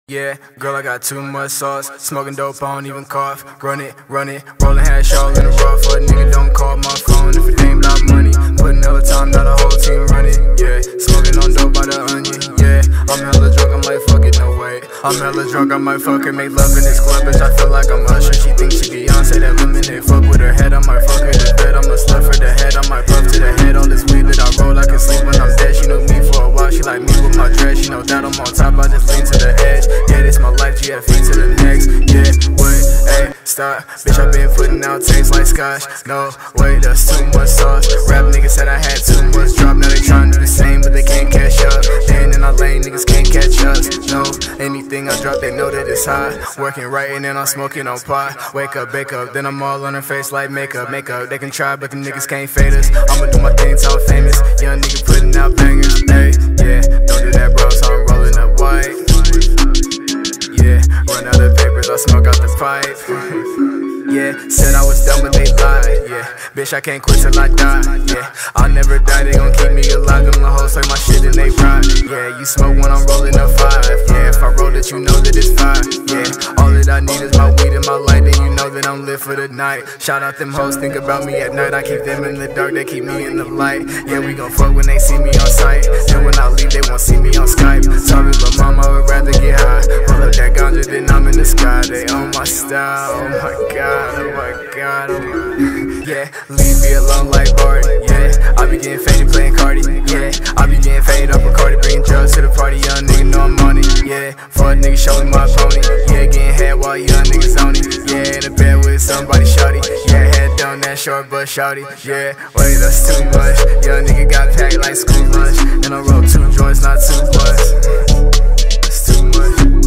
Yeah, girl, I got too much sauce. Smoking dope, I don't even cough. Run it, rolling hash all in the raw. For a nigga, don't call my phone if it ain't about money. Putting all the time, not a whole team running. Yeah, smoking on dope by the onion. Yeah, I'm hella drunk, I'm like, fuck it, no way. I'm hella drunk, I might fuck her, make love in this club, bitch. I feel like I'm Usher. She thinks she Beyonce, that lemonade. Fuck with her head, I might fuck her to bed. I'm a slut for the head, I might puff to the head. All this weed that I roll, I can sleep when I'm dead. She know me for a while, she like me with my dress. She know that I'm on top, I just lean to the edge. Yeah, this my life, GFE to the next. Yeah, wait, hey, stop. Bitch, I been putting out tapes like scotch. No, wait, that's too much sauce. Rap niggas said I had too much drop. Now they trying to do the same, but they can't catch up. Then in our lane, niggas can't catch us. No, anything I drop, they know that it's hot. Working right and then I'm smoking on pot. Wake up, bake up, then I'm all on her face like makeup. They can try, but them niggas can't fade us. I'ma do my thing till I'm famous. Young nigga putting out bangers. Hey, yeah, don't do that, bro, so I'm rolling up white. Yeah, run out of papers, I smoke out the pipe. Yeah, said I was done, but they lied. Yeah, bitch, I can't quit till I die. Yeah, I'll never die, they gon' keep me alive. Them the hoes like my shit and they ride. Yeah, you smoke when I'm rolling up 5. Yeah, if I roll it, you know that it's 5. Yeah, all that I need is my weed and my light. Then you know that I'm lit for the night. Shout out them hoes, think about me at night. I keep them in the dark, they keep me in the light. Yeah, we gon' fuck when they see me on sight. Then when I leave, they won't see me on Skype. Sorry, but mama would rather get high. Pull up that ganja, then I'm in the sky. They own my style, oh my god. Oh my god, oh my. Yeah, leave me alone like Barty. Yeah, I be getting faded playing Cardi. Yeah, I be getting faded up with Cardi, bringing drugs to the party. Young nigga know I'm on it. Yeah, fuck nigga show me my pony. Yeah, getting head while young niggas on it. Yeah, in the bed with somebody shawty. Yeah, head down that short butt shawty. Yeah, wait, that's too much. Young nigga got packed like school lunch, and I roll 2 joints, not 2 blunts. That's too much.